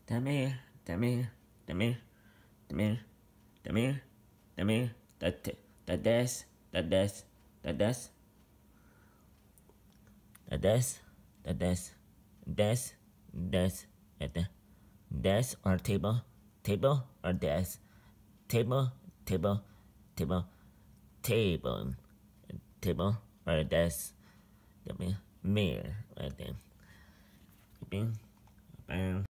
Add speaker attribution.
Speaker 1: the mirror, the mirror, the mirror, the mirror, the mirror, the mirror, the desk, the desk, the desk, the desk, the desk, desk, desk, the desk or table, table or desk, table, table, table, table, table or desk, the mirror right there.